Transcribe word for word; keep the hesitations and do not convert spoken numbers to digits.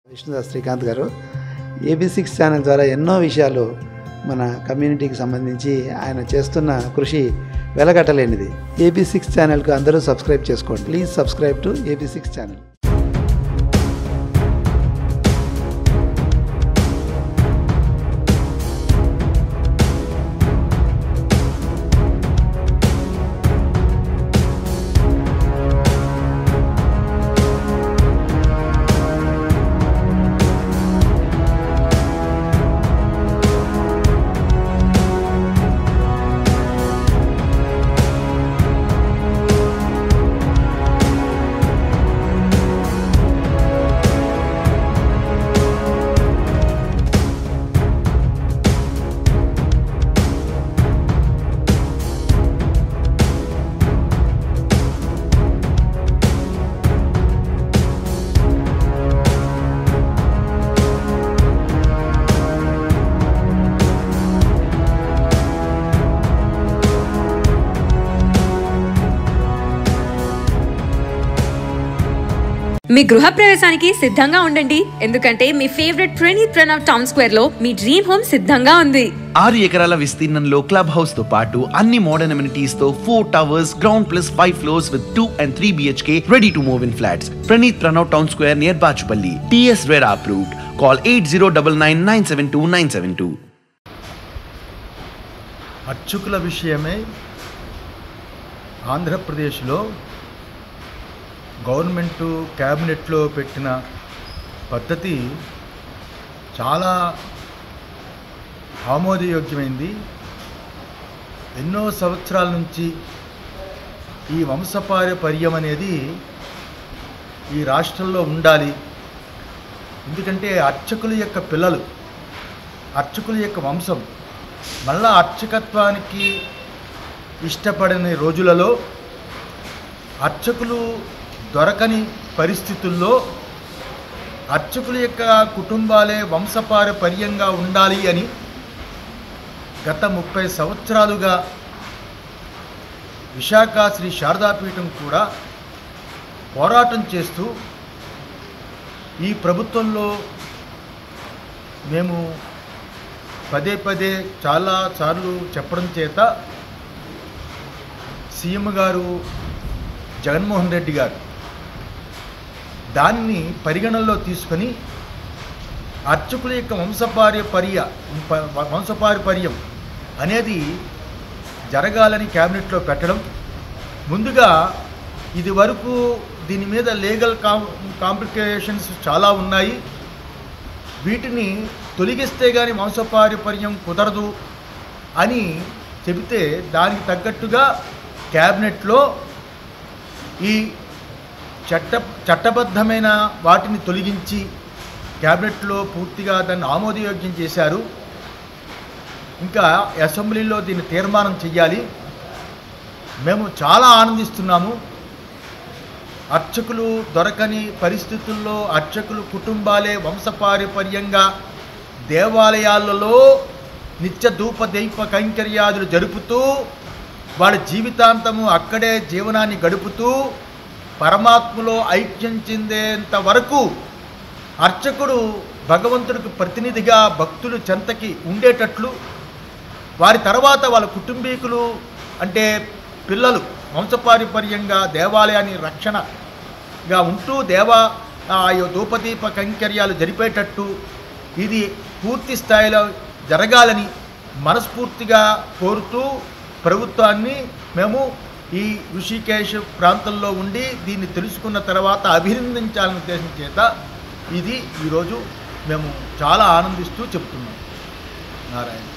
విష్ణుదాస్ శ్రీకాంత్ గారు AB six channel ద్వారా ఎన్నో విషయాలు మన కమ్యూనిటీకి సంబంధించి ఆయన చేస్తున్న కృషి వెలగట్టలేనిది. ఏబీ సిక్స్ ఛానల్కు అందరూ సబ్స్క్రైబ్ చేసుకోండి. Please subscribe to AB six channel. మీ గృహప్రవేశానికి సిద్ధంగా ఉండండి, ఎందుకంటే మీ favourite Praneeth Pranav town square లో మీ డ్రీమ్ హోమ్ సిద్ధంగా ఉంది. ఆరు ఎకరాల విస్తీర్ణంలో క్లబ్ హౌస్ తో పాటు అన్ని మోడర్న్ అమ్యూనిటీస్ తో four towers, ground plus five floors with two and three BHK ready to move in flats. Praneeth Pranav town square near Bachupally. TS RERA approved. Call eight zero nine nine nine seven two nine seven two. అర్చకుల విషయమై ఆంధ్రప్రదేశ్లో government క్యాబినెట్లో పెట్టిన పద్ధతి చాలా ఆమోదయోగ్యమైంది. ఎన్నో సంవత్సరాల నుంచి ఈ వంశపారంపర్యం అనేది ఈ రాష్ట్రంలో ఉండాలి. ఎందుకంటే అర్చకుల యొక్క పిల్లలు, అర్చకుల యొక్క వంశం మళ్ళా అర్చకత్వానికి ఇష్టపడని రోజులలో అర్చకులు దొరకని పరిస్థితుల్లో అర్చకుల యొక్క కుటుంబాలే వంశపారంపర్యంగా ఉండాలి అని గత ముప్పై సంవత్సరాలుగా విశాఖ శ్రీ శారదాపీఠం కూడా పోరాటం చేస్తూ ఈ ప్రభుత్వంలో మేము పదే పదే చాలా సార్లు చెప్పడం చేత సీఎం గారు జగన్మోహన్ రెడ్డి గారు దాన్ని పరిగణనలో తీసుకొని అర్చకుల యొక్క వంశపారంపర్య వంశపారంపర్యం అనేది జరగాలని క్యాబినెట్లో పెట్టడం. ముందుగా ఇది వరకు దీని మీద లీగల్ కాం కాంప్లికేషన్స్ చాలా ఉన్నాయి. వీటిని తొలగిస్తే కానీ వంశపారంపర్యం కుదరదు అని చెబితే దానికి తగ్గట్టుగా క్యాబినెట్లో ఈ చట్ట చట్టబద్ధమైన వాటిని తొలగించి క్యాబినెట్లో పూర్తిగా దాన్ని ఆమోదయోగ్యం చేశారు. ఇంకా అసెంబ్లీలో దీన్ని తీర్మానం చెయ్యాలి. మేము చాలా ఆనందిస్తున్నాము. అర్చకులు దొరకని పరిస్థితుల్లో అర్చకులు కుటుంబాలే వంశపారంపర్యంగా దేవాలయాలలో నిత్య ధూప దీప కైంకర్యాదులు జరుపుతూ వాళ్ళ జీవితాంతము అక్కడే జీవనాన్ని గడుపుతూ పరమాత్మలో ఐక్యం చెందేంత వరకు అర్చకుడు భగవంతుడికి ప్రతినిధిగా భక్తులు చెంతకి ఉండేటట్లు, వారి తర్వాత వాళ్ళ కుటుంబీకులు అంటే పిల్లలు వంశపారంపర్యంగా దేవాలయాన్ని రక్షణగా ఉంటూ దేవా ధూపదీప కైంకర్యాలు జరిపేటట్టు ఇది పూర్తి స్థాయిలో జరగాలని మనస్ఫూర్తిగా కోరుతూ ప్రభుత్వాన్ని మేము ఈ ఋషికేశ్ ప్రాంతంలో ఉండి దీన్ని తెలుసుకున్న తర్వాత అభినందించాలనే ఉద్దేశం చేత ఇది ఈరోజు మేము చాలా ఆనందిస్తూ చెప్తున్నాం. నారాయణ.